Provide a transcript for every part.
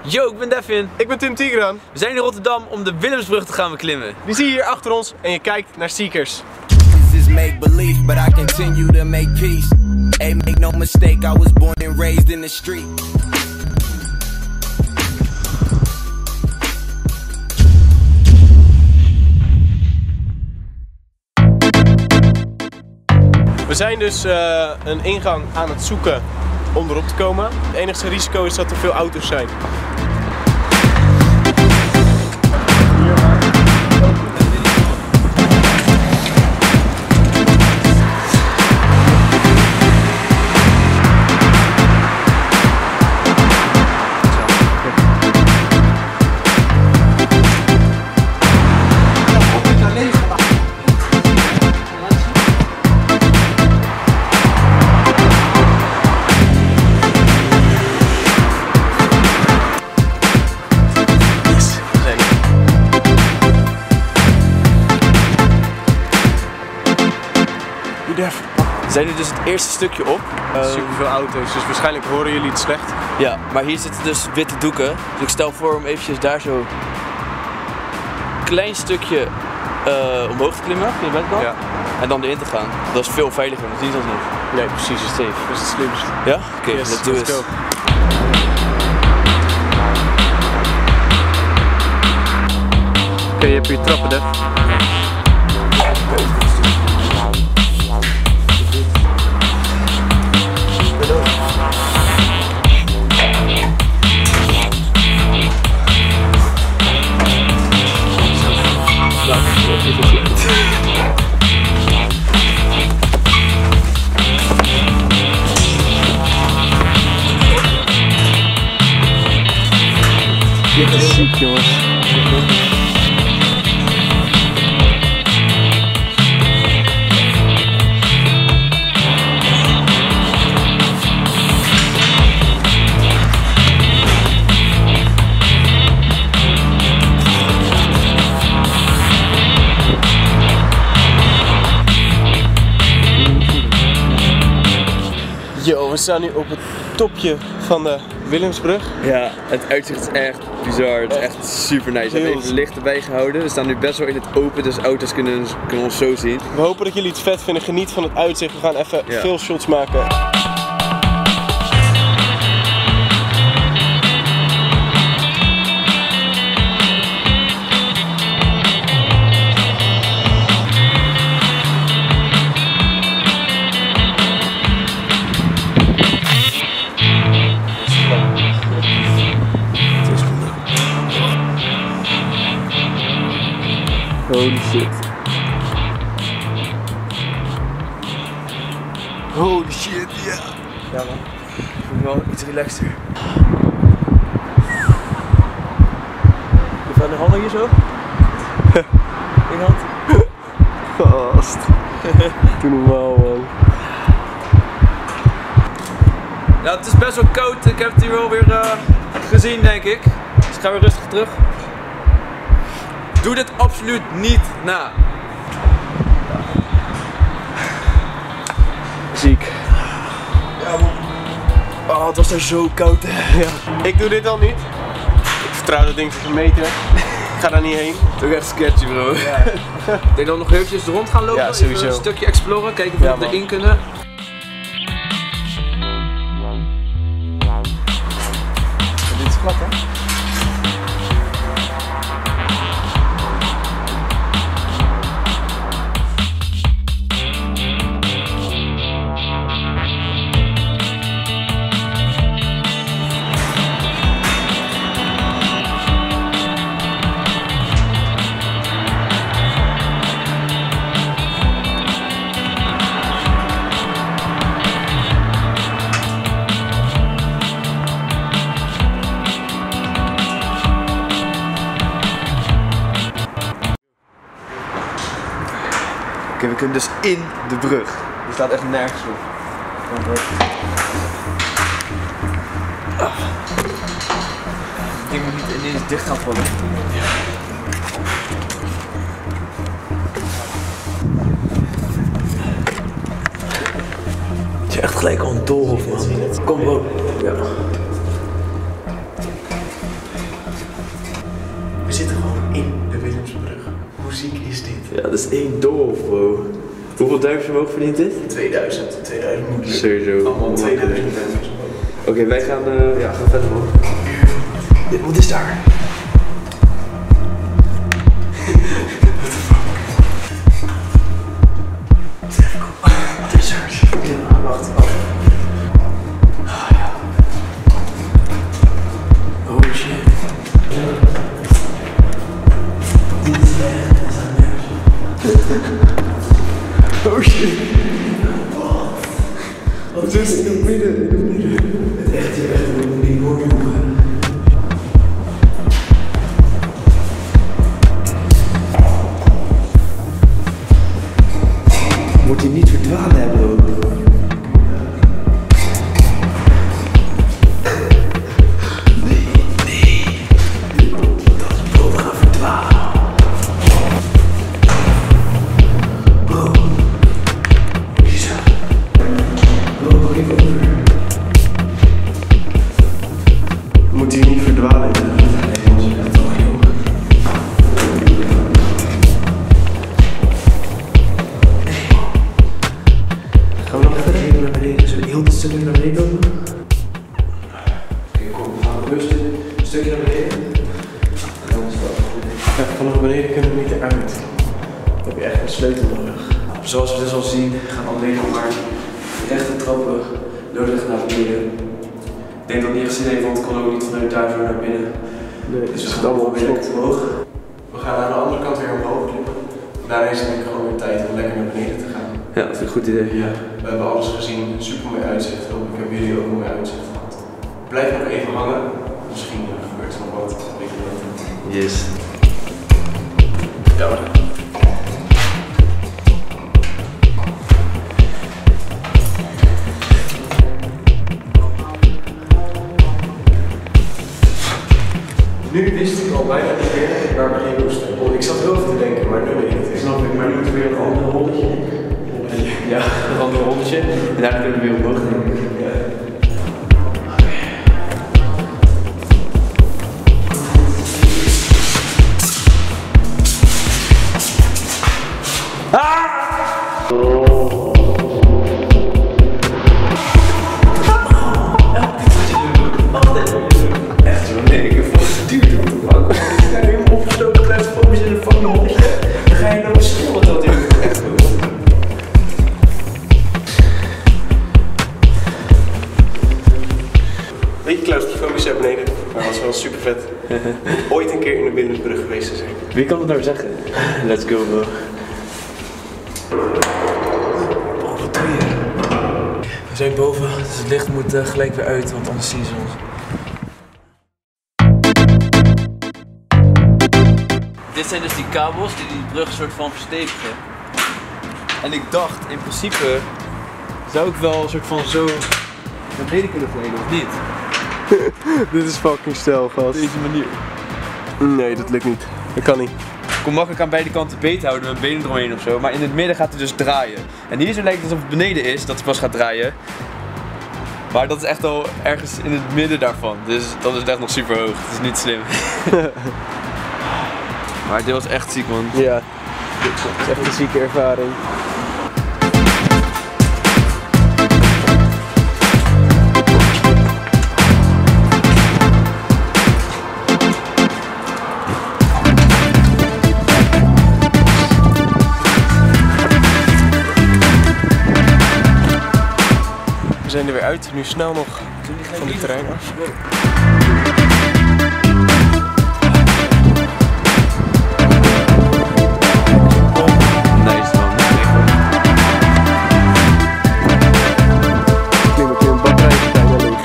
Yo, ik ben Devin. Ik ben Tim Tigran. We zijn in Rotterdam om de Willemsbrug te gaan beklimmen. Die zie je hier achter ons en je kijkt naar Seekers. This is make believe, but I continue to make peace. Hey, make no mistake, I was born and raised in the street. We zijn dus een ingang aan het zoeken om erop te komen. Het enige risico is dat er veel auto's zijn. We zijn nu dus het eerste stukje op. Super veel auto's, dus waarschijnlijk horen jullie het slecht. Ja, maar hier zitten dus witte doeken. Dus ik stel voor om eventjes daar zo een klein stukje omhoog te klimmen, via de wendbal. Ja. En dan erin te gaan. Dat is veel veiliger, dan zien ze ons niet. Nee, precies. Safe. Dat is het slimste. Ja? Oké, Yes, let's do let's it. go. Oké, je hebt hier trappen, Dev. Dit is ziek, jongens. Yo, we staan nu op het topje van de Willemsbrug. Ja, het uitzicht is echt bizar. Het is echt super nice. We hebben even licht erbij gehouden. We staan nu best wel in het open, dus auto's kunnen ons zo zien. We hopen dat jullie het vet vinden. Geniet van het uitzicht. We gaan even veel shots maken. Holy shit. Holy shit, ja. Ja man. Ik voel me wel iets relaxter. Even aan de handen hier zo. Eén hand. Gast. Doe normaal, man. Ja, het is best wel koud. Ik heb het hier wel weer gezien, denk ik. Dus ik ga weer rustig terug. Doe dit absoluut niet na. Ziek. Ja man. Oh, het was daar zo koud hè. Ja. Ik doe dit al niet. Ik vertrouw dat ding voor een meter. Ik ga daar niet heen. Toch echt sketchy bro. Ja. Ik denk dat we nog eventjes rond gaan lopen. Ja, sowieso. Even een stukje exploren. Kijken of we erin kunnen. Dit is glad hè? Oké, we kunnen dus in de brug. Die staat echt nergens op. Het ding moet niet ineens dicht gaan vallen. Het is echt gelijk al een doolhof man. Kom bro. Ja. zitten gewoon in de Willemsbrug. Hoe ziek is dit? Ja, dat is één doolhof, bro. Hoeveel duimpjes omhoog verdient dit? 2000 moet Sowieso. allemaal 2000 duimpjes. Oké, wij gaan, gaan verder man. Wat is daar? Wat is er? Ja, wacht. Oh ja. Oh shit. Dit is oh shit. Wat is in het midden? Het echt hier echt een enorm jongen. Moet hij niet verdwalen hebben ook? Moet hij niet verdwalen? Gaan we nog verder even naar beneden? Zullen we heel dit stukje naar beneden lopen? Oké, kom, we gaan rustig een stukje naar beneden. Ja, vanaf beneden kunnen we niet eruit. Dan heb je echt een sleutel nodig. Zoals we dus al zien, gaan alleen nog maar rechte trappen nodig naar beneden. Ik denk dat het niet gezien heeft, want het kon ook niet vanuit daar zo naar binnen. Nee, Dus we gaan allemaal weer lekker omhoog. We gaan aan de andere kant weer omhoog klimmen. Daarna is het denk ik gewoon weer tijd om lekker naar beneden te gaan. Ja, dat vind ik een goed idee. Ja, we hebben alles gezien. Super mooi uitzicht. Hopelijk hebben jullie ook een mooi uitzicht gehad. Blijf nog even hangen. Misschien gebeurt er nog wat. Weet je wel. Yes. Ja, maar. Nu wist ik al bijna niet meer waar we heen moesten. Ik zat heel even te denken, maar nu weet ik het. Snap ik, maar nu moeten we weer een ander rolletje. Ja, een ander rolletje. En daarna kunnen we weer omhoog denk ik. Ja. Echt zo, nee, ik heb vast geduurd om te pakken. Ik sta helemaal opgestoken, blijf focus in een fucking holletje. Dan ga je nou schreeuwen dat hij ook echt wil. Beetje claustrofobisch naar beneden, maar dat was wel super vet. Ooit een keer in de Willemsbrug geweest te zijn. Wie kan het nou zeggen? Let's go bro. Oh, wat doe je? We zijn boven, dus het licht moet gelijk weer uit, want anders zien ze ons. Dit zijn dus die kabels die die brug soort van verstevigen. En ik dacht, in principe zou ik wel een soort van zo naar beneden kunnen vliegen, of niet? Dit is fucking stel, gast. Op deze manier. Nee, dat lukt niet. Dat kan niet. Ik kon makkelijk aan beide kanten beet houden met benen eromheen of zo, maar in het midden gaat hij dus draaien. En hier zo lijkt het alsof het beneden is, dat hij pas gaat draaien. Maar dat is echt al ergens in het midden daarvan, dus dan is het echt nog super hoog. Het is niet slim. Maar dit was echt ziek man. Ja, dit is echt een zieke ervaring. We zijn er weer uit, nu snel nog van dit terrein af. Nice man. Klim een batterij bijna leeg.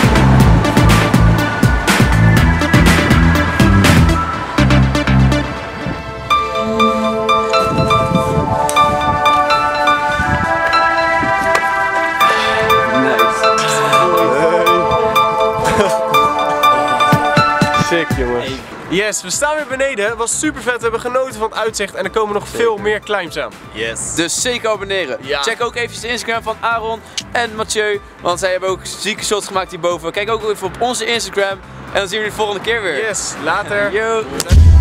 Sick jongens. Yes, we staan weer beneden. Het was super vet. We hebben genoten van het uitzicht en er komen nog veel meer climbs aan. Yes. Dus zeker abonneren. Ja. Check ook even de Instagram van Aaron en Mathieu. Want zij hebben ook zieke shots gemaakt hierboven. Kijk ook even op onze Instagram. En dan zien we jullie de volgende keer weer. Yes, later. Yo.